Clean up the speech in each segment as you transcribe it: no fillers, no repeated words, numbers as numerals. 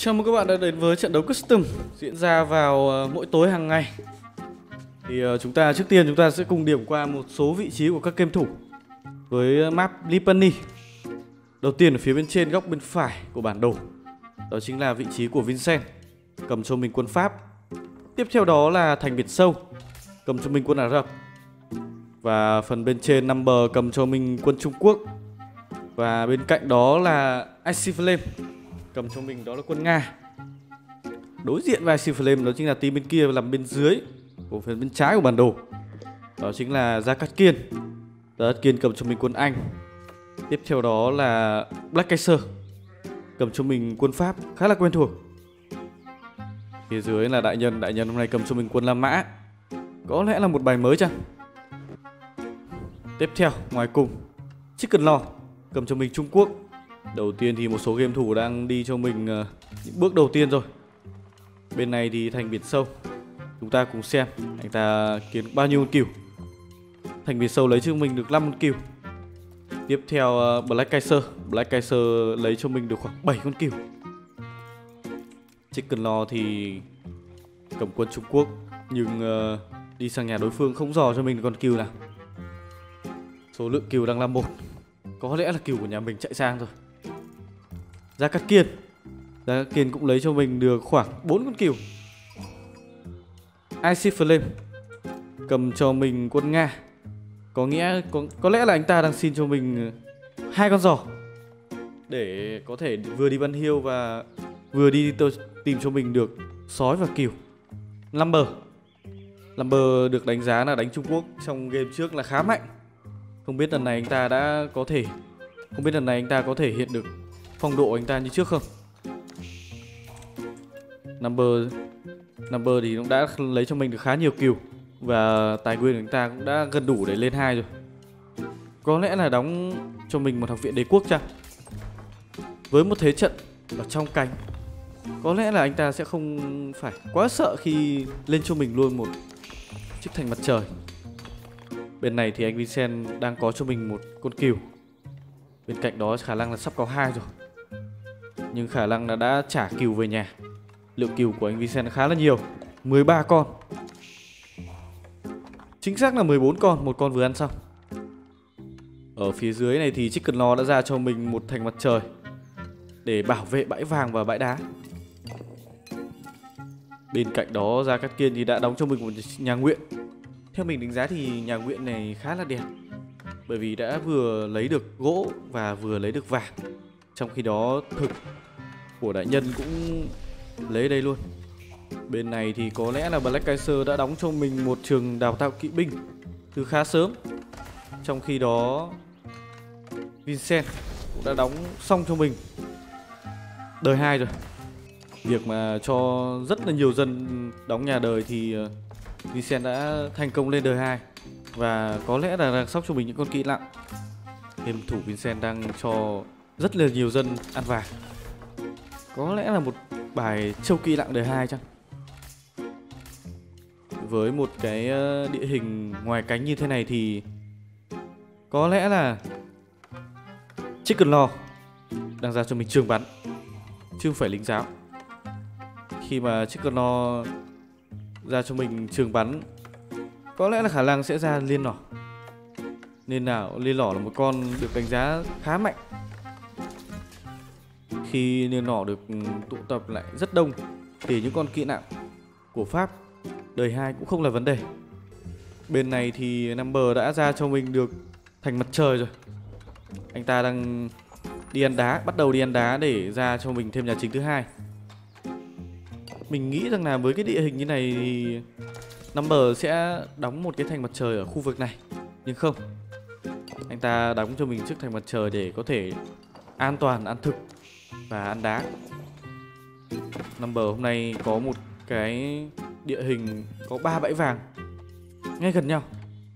Chào mừng các bạn đã đến với trận đấu custom diễn ra vào mỗi tối hàng ngày. Thì trước tiên chúng ta sẽ cùng điểm qua một số vị trí của các game thủ với map Lipany. Đầu tiên ở phía bên trên góc bên phải của bản đồ, đó chính là vị trí của Vincent, cầm cho mình quân Pháp. Tiếp theo đó là thành Biển Sâu, cầm cho mình quân Ả Rập. Và phần bên trên Number cầm cho mình quân Trung Quốc. Và bên cạnh đó là Icy Flame, cầm cho mình đó là quân Nga. Đối diện với Icy Flame đó chính là team bên kia nằm bên dưới của phần bên trái của bản đồ, đó chính là Gia Cát Kiên. Gia Cát Kiên cầm cho mình quân Anh. Tiếp theo đó là Black Kaiser, cầm cho mình quân Pháp khá là quen thuộc. Phía dưới là đại nhân hôm nay cầm cho mình quân La Mã, có lẽ là một bài mới chăng. Tiếp theo ngoài cùng Chicken Law cầm cho mình Trung Quốc. Đầu tiên thì một số game thủ đang đi cho mình những bước đầu tiên rồi. Bên này thì thành Biển Sâu, chúng ta cùng xem anh ta kiếm bao nhiêu con kill. Thành Biển Sâu lấy cho mình được 5 con kill. Tiếp theo Black Kaiser lấy cho mình được khoảng 7 con kill. Chicken Law thì cầm quân Trung Quốc, nhưng đi sang nhà đối phương không dò cho mình con kill nào. Số lượng kill đang là 1, có lẽ là kill của nhà mình chạy sang rồi. Gia Cát Kiên cũng lấy cho mình được khoảng 4 con kill. Icy Flame cầm cho mình quân Nga, có lẽ là anh ta đang xin cho mình 2 con giò để có thể vừa đi Ban Hill và vừa đi tìm cho mình được sói và kill. Lumber được đánh giá là đánh Trung Quốc trong game trước là khá mạnh. Không biết lần này anh ta có thể hiện được phong độ anh ta như trước không. Number thì cũng đã lấy cho mình được khá nhiều kill, và tài nguyên của anh ta cũng đã gần đủ để lên 2 rồi. Có lẽ là đóng cho mình một học viện đế quốc chăng. Với một thế trận ở trong cánh, có lẽ là anh ta sẽ không phải quá sợ khi lên cho mình luôn một chiếc thành mặt trời. Bên này thì anh Vincent đang có cho mình một con kill. Bên cạnh đó khả năng là sắp có 2 rồi, nhưng khả năng là đã trả kill về nhà. Lượng kill của anh Vincent khá là nhiều, 13 con. Chính xác là 14 con, một con vừa ăn xong. Ở phía dưới này thì Chicken Law đã ra cho mình một thành mặt trời để bảo vệ bãi vàng và bãi đá. Bên cạnh đó Gia Cát Kiên thì đã đóng cho mình một nhà nguyện. Theo mình đánh giá thì nhà nguyện này khá là đẹp, bởi vì đã vừa lấy được gỗ và vừa lấy được vàng. Trong khi đó thực của đại nhân cũng lấy đây luôn. Bên này thì có lẽ là Black Kaiser đã đóng cho mình một trường đào tạo kỵ binh từ khá sớm. Trong khi đó Vincent cũng đã đóng xong cho mình đời 2 rồi. Việc mà cho rất là nhiều dân đóng nhà đời thì Vincent đã thành công lên đời 2, và có lẽ là đang sóc cho mình những con kỵ nặng. Game thủ Vincent đang cho rất là nhiều dân ăn vàng, có lẽ là một bài châu kỵ nặng đời 2 chăng. Với một cái địa hình ngoài cánh như thế này thì có lẽ là Chicken Law đang ra cho mình trường bắn, chứ không phải lính giáo. Khi mà Chicken Law ra cho mình trường bắn, có lẽ là khả năng sẽ ra liên nỏ. Liên nỏ là một con được đánh giá khá mạnh. Khi liên nỏ được tụ tập lại rất đông thì những con kỵ nặng của Pháp đời 2 cũng không là vấn đề. Bên này thì Number đã ra cho mình được thành mặt trời rồi. Anh ta đang bắt đầu đi ăn đá để ra cho mình thêm nhà chính thứ 2. Mình nghĩ rằng là với cái địa hình như này thì Number sẽ đóng một cái thành mặt trời ở khu vực này, nhưng không. Anh ta đóng cho mình chiếc thành mặt trời để có thể an toàn ăn thực và ăn đá. Number hôm nay có một cái địa hình có 3 bãi vàng ngay gần nhau.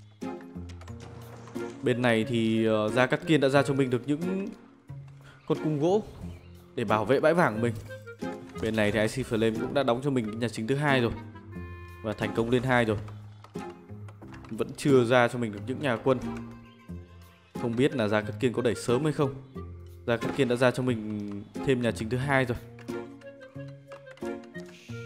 Bên này thì Gia Cát Kiên đã ra cho mình được những con cung gỗ để bảo vệ bãi vàng của mình. Bên này thì Icy Flame cũng đã đóng cho mình nhà chính thứ 2 rồi, và thành công lên 2 rồi. Vẫn chưa ra cho mình được những nhà quân. Không biết là Gia Cát Kiên có đẩy sớm hay không. Gia Cát Kiên đã ra cho mình thêm nhà chính thứ 2 rồi.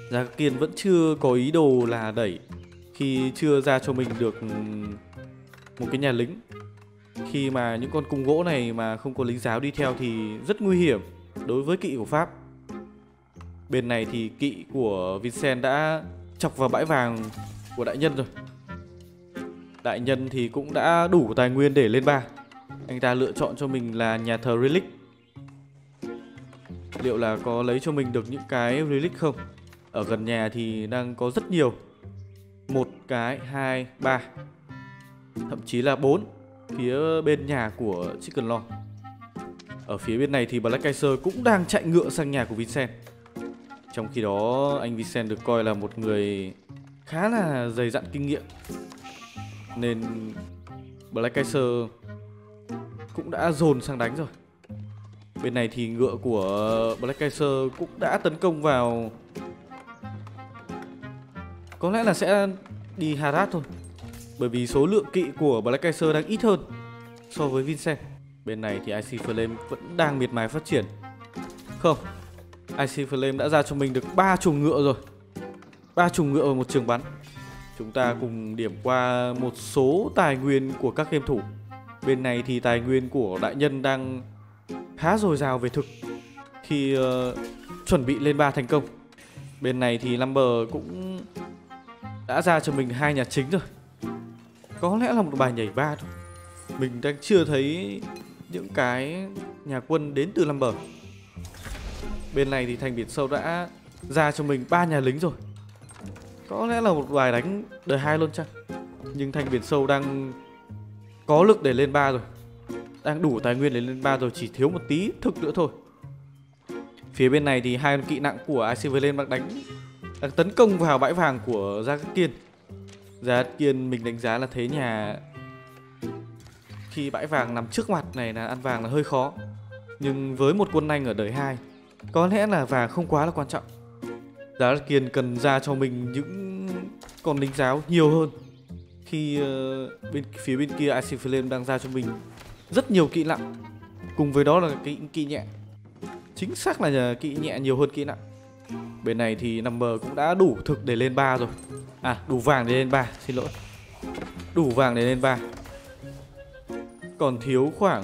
Gia Cát Kiên vẫn chưa có ý đồ là đẩy khi chưa ra cho mình được một cái nhà lính. Khi mà những con cung gỗ này mà không có lính giáo đi theo thì rất nguy hiểm đối với kỵ của Pháp. Bên này thì kỵ của Vincent đã chọc vào bãi vàng của đại nhân rồi. Đại nhân thì cũng đã đủ tài nguyên để lên 3. Anh ta lựa chọn cho mình là nhà thờ Relic. Liệu là có lấy cho mình được những cái Relic không? Ở gần nhà thì đang có rất nhiều. 1 cái, 2, 3, thậm chí là 4 phía bên nhà của Chicken Law. Ở phía bên này thì Black Kaiser cũng đang chạy ngựa sang nhà của Vincent. Trong khi đó anh Vincent được coi là một người khá là dày dặn kinh nghiệm, nên Black Kaiser cũng đã dồn sang đánh rồi. Bên này thì ngựa của Black Kaiser cũng đã tấn công vào. Có lẽ là sẽ đi harass thôi, bởi vì số lượng kỵ của Black Kaiser đang ít hơn so với Vincent. Bên này thì IC Flame vẫn đang miệt mài phát triển. Không, IC Flame đã ra cho mình được 3 chuồng ngựa rồi. 3 chuồng ngựa vào một trường bắn. Chúng ta cùng điểm qua một số tài nguyên của các game thủ. Bên này thì tài nguyên của đại nhân đang khá dồi dào về thực khi chuẩn bị lên 3 thành công. Bên này thì Lumber cũng đã ra cho mình 2 nhà chính rồi. Có lẽ là một bài nhảy 3 thôi. Mình đang chưa thấy những cái nhà quân đến từ Lumber. Bên này thì Thành Biển Sâu đã ra cho mình 3 nhà lính rồi. Có lẽ là một bài đánh đời 2 luôn chăng? Nhưng Thành Biển Sâu đang có lực để lên 3 rồi. Đang đủ tài nguyên để lên 3 rồi, chỉ thiếu một tí thực nữa thôi. Phía bên này thì 2 con kỵ nặng của IC Flame đang tấn công vào bãi vàng của Gia Cát Kiên. Gia Cát Kiên mình đánh giá là thế nhà khi bãi vàng nằm trước mặt này là ăn vàng là hơi khó. Nhưng với một quân Anh ở đời 2, có lẽ là vàng không quá là quan trọng. Gia Cát Kiên cần ra cho mình những con lính giáo nhiều hơn. Khi phía bên kia IC Flame đang ra cho mình rất nhiều kỵ nặng, cùng với đó là kỵ nhẹ. Chính xác là kỵ nhẹ nhiều hơn kỵ nặng. Bên này thì Number cũng đã đủ thực để lên 3 rồi. À, đủ vàng để lên 3, xin lỗi. Đủ vàng để lên 3. Còn thiếu khoảng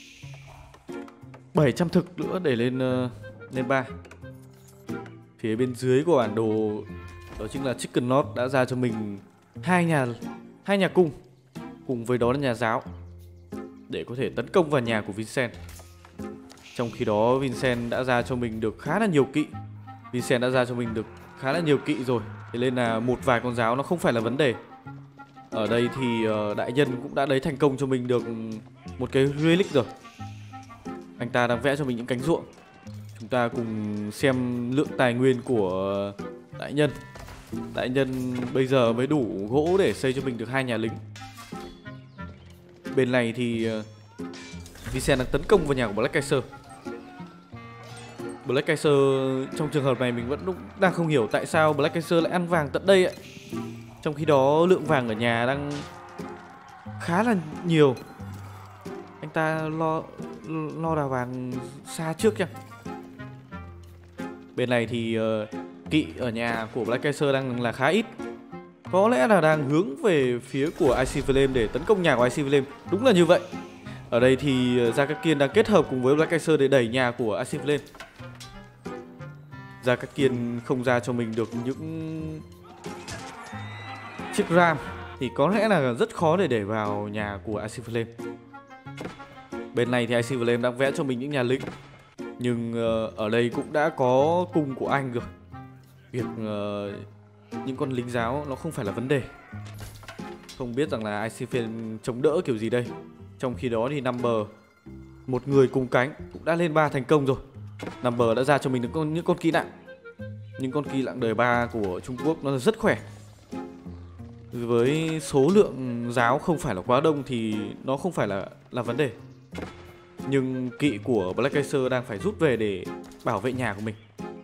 700 thực nữa để lên 3. Phía bên dưới của bản đồ đó chính là Chicken Lord đã ra cho mình hai nhà cung, cùng với đó là nhà giáo, để có thể tấn công vào nhà của Vincent. Trong khi đó Vincent đã ra cho mình được khá là nhiều kỵ. Vincent đã ra cho mình được khá là nhiều kỵ rồi, thế nên là một vài con giáo nó không phải là vấn đề. Ở đây thì đại nhân cũng đã lấy thành công cho mình được một cái relic rồi. Anh ta đang vẽ cho mình những cánh ruộng. Chúng ta cùng xem lượng tài nguyên của đại nhân. Đại nhân bây giờ mới đủ gỗ để xây cho mình được 2 nhà lính. Bên này thì Vincent đang tấn công vào nhà của Black Kaiser. Black Kaiser trong trường hợp này mình vẫn đang không hiểu tại sao Black Kaiser lại ăn vàng tận đây ạ. Trong khi đó lượng vàng ở nhà đang khá là nhiều. Anh ta lo đào vàng xa trước chăng? Bên này thì kỵ ở nhà của Black Kaiser đang là khá ít. Có lẽ là đang hướng về phía của IC Flame để tấn công nhà của IC Flame. Đúng là như vậy. Ở đây thì Gia Cát Kiên đang kết hợp cùng với Black Kaiser để đẩy nhà của IC Flame. Gia Cát Kiên không ra cho mình được những chiếc ram thì có lẽ là rất khó để vào nhà của IC Flame. Bên này thì IC Flame đang vẽ cho mình những nhà lính, nhưng ở đây cũng đã có cung của anh rồi. Việc những con lính giáo nó không phải là vấn đề. Không biết rằng là IC Flame chống đỡ kiểu gì đây. Trong khi đó thì Number, một người cùng cánh, cũng đã lên 3 thành công rồi. Number đã ra cho mình những con kỵ nặng. Những con kỵ nặng đời 3 của Trung Quốc nó rất khỏe. Với số lượng giáo không phải là quá đông thì nó không phải là vấn đề. Nhưng kỵ của Black Kaiser đang phải rút về để bảo vệ nhà của mình.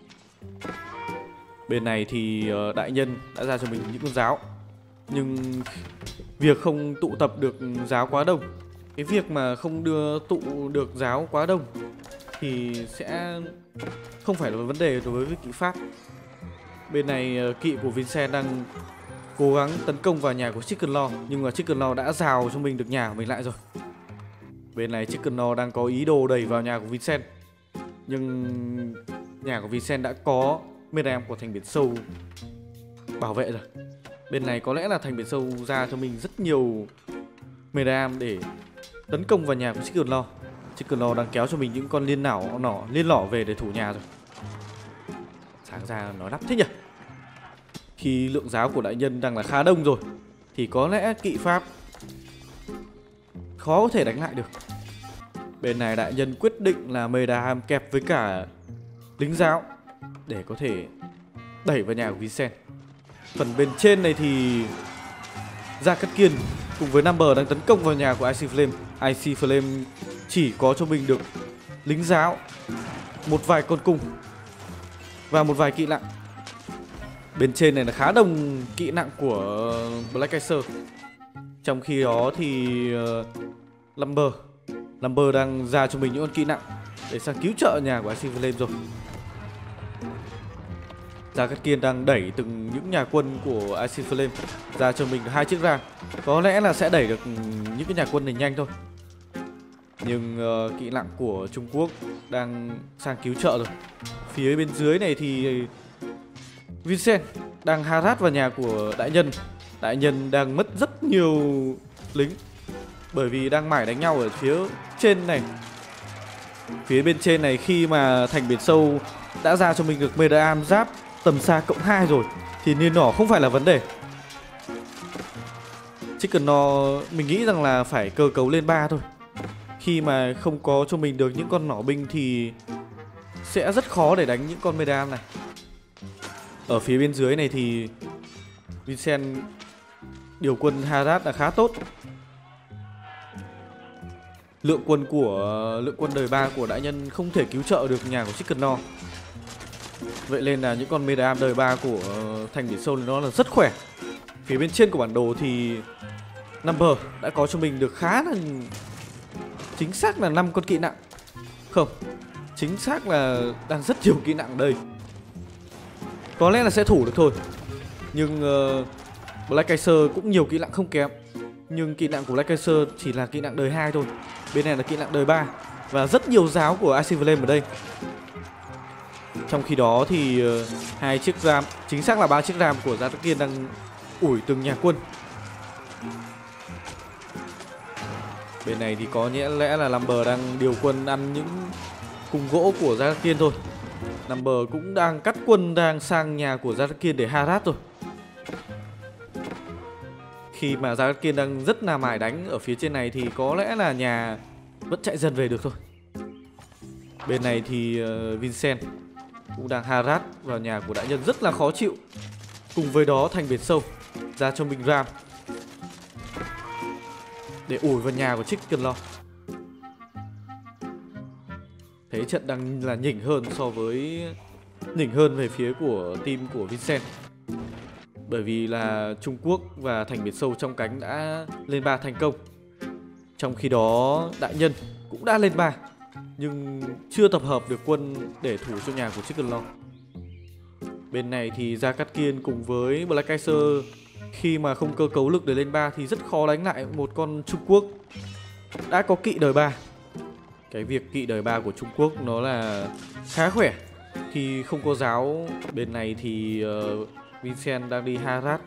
Bên này thì đại nhân đã ra cho mình những con giáo. Nhưng việc không tụ tập được giáo quá đông, cái việc mà không tụ được giáo quá đông thì sẽ không phải là vấn đề đối với kỵ Pháp. Bên này kỵ của Vincent đang cố gắng tấn công vào nhà của Chicken Law, nhưng mà Chicken Law đã rào cho mình được nhà của mình lại rồi. Bên này Chicken Law đang có ý đồ đẩy vào nhà của Vincent, nhưng nhà của Vincent đã có Medam của thành biển sâu bảo vệ rồi. Bên này có lẽ là thành biển sâu ra cho mình rất nhiều Medam để tấn công vào nhà của Chicken Law. Chicken Law đang kéo cho mình những con liên lỏ về để thủ nhà rồi. Sáng ra nó đắp thế nhỉ. Khi lượng giáo của đại nhân đang là khá đông rồi thì có lẽ kỵ Pháp khó có thể đánh lại được. Bên này đại nhân quyết định là Medam kẹp với cả lính giáo để có thể đẩy vào nhà của Vincent. Phần bên trên này thì Gia Cát Kiên cùng với Number đang tấn công vào nhà của Icy Flame. Icy Flame chỉ có cho mình được lính giáo, một vài con cung và một vài kỵ nặng. Bên trên này là khá đông kỵ nặng của Black Kaiser. Trong khi đó thì Lumber đang ra cho mình những con kỵ nặng để sang cứu trợ nhà của Icy Flame rồi. Gia Cát Kiên đang đẩy từng những nhà quân của Icy Flame ra cho mình 2 chiếc ram. Có lẽ là sẽ đẩy được những cái nhà quân này nhanh thôi. Nhưng kỵ nặng của Trung Quốc đang sang cứu trợ rồi. Phía bên dưới này thì Vincent đang harass vào nhà của đại nhân. Đại nhân đang mất rất nhiều lính bởi vì đang mải đánh nhau ở phía trên này. Phía bên trên này khi mà thành biển sâu đã ra cho mình được Medam giáp tầm xa cộng 2 rồi thì liên nỏ không phải là vấn đề. Chicken Law mình nghĩ rằng là phải cơ cấu lên 3 thôi. Khi mà không có cho mình được những con nỏ binh thì sẽ rất khó để đánh những con Medam này. Ở phía bên dưới này thì Vincent điều quân harass là khá tốt. Lượng quân đời 3 của đại nhân không thể cứu trợ được nhà của Chicken Law. Vậy nên là những con Medam đời 3 của thành biển sâu nó là rất khỏe. Phía bên trên của bản đồ thì Number đã có cho mình được khá là chính xác là 5 con kỵ nặng. Không, chính xác là đang rất nhiều kỵ nặng đây. Có lẽ là sẽ thủ được thôi. Nhưng Black Kaiser cũng nhiều kỵ nặng không kém. Nhưng kỵ nặng của Black Kaiser chỉ là kỵ nặng đời 2 thôi. Bên này là kỵ nặng đời 3. Và rất nhiều giáo của Icy Flame ở đây. Trong khi đó thì 2 chiếc ram, chính xác là 3 chiếc ram của Gia Cát Kiên đang ủi từng nhà quân. Bên này thì có lẽ là Lumber đang điều quân ăn những cung gỗ của Gia Cát Kiên thôi. Number cũng đang cắt quân đang sang nhà của Gia Cát Kiên để harass rồi. Khi mà Gia Cát Kiên đang rất là mải đánh ở phía trên này thì có lẽ là nhà vẫn chạy dần về được thôi. Bên này thì Vincent cũng đang harass vào nhà của đại nhân rất là khó chịu. Cùng với đó thành biển sâu ra cho mình ram để ủi vào nhà của Chicken Law. Thế trận đang là nhỉnh hơn về phía của team của Vincent. Bởi vì là Trung Quốc và thành biển sâu trong cánh đã lên 3 thành công. Trong khi đó đại nhân cũng đã lên 3 nhưng chưa tập hợp được quân để thủ cho nhà của Chicken Law. Bên này thì Gia Cát Kiên cùng với Black Kaiser khi mà không cơ cấu lực để lên 3 thì rất khó đánh lại một con Trung Quốc đã có kỵ đời 3. Cái việc kỵ đời 3 của Trung Quốc nó là khá khỏe khi không có giáo. Bên này thì Vincent đang đi harass.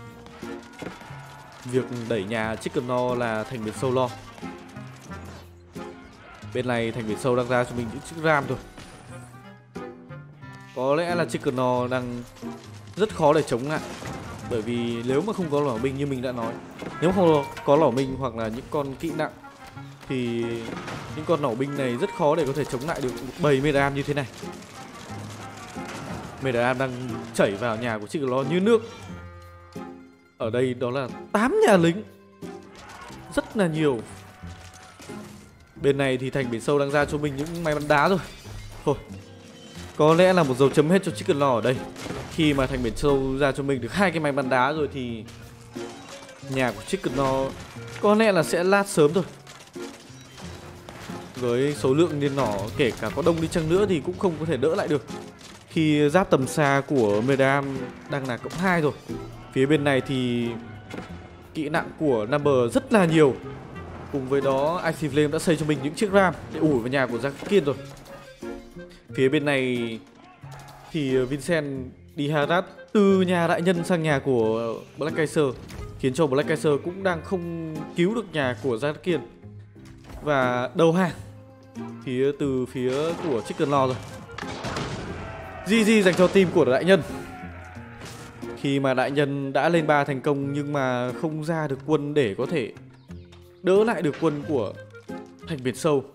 Việc đẩy nhà Chicken Law là thành biển sâu lo. Bên này thành biển sâu đang ra cho mình những chiếc ram thôi. Có lẽ là Chicken Law đang rất khó để chống lại. Bởi vì nếu mà không có lỏ binh như mình đã nói, nếu không có lỏ binh hoặc là những con kỵ nặng thì những con nỏ binh này rất khó để có thể chống lại được một bầy Medam như thế này. Medam đang chảy vào nhà của Chicken Law như nước. Ở đây đó là 8 nhà lính, rất là nhiều. Bên này thì thành biển sâu đang ra cho mình những máy bắn đá rồi. Thôi, có lẽ là một dấu chấm hết cho Chicken Law ở đây. Khi mà thành biển sâu ra cho mình được 2 cái máy bắn đá rồi thì nhà của Chicken Law có lẽ là sẽ lát sớm thôi. Với số lượng liên nỏ kể cả có đông đi chăng nữa thì cũng không có thể đỡ lại được khi giáp tầm xa của Medam đang là cộng 2 rồi. Phía bên này thì kỹ năng của Number rất là nhiều. Cùng với đó Icy Flame đã xây cho mình những chiếc ram để ủi vào nhà của Zakiên rồi. Phía bên này thì Vincent đi harass từ nhà đại nhân sang nhà của Black Kaiser, khiến cho Black Kaiser cũng đang không cứu được nhà của Zakiên và đầu hàng từ phía của Chicken Law rồi. GG dành cho team của đại nhân. Khi mà đại nhân đã lên 3 thành công nhưng mà không ra được quân để có thể đỡ lại được quân của Thành Biển Sâu.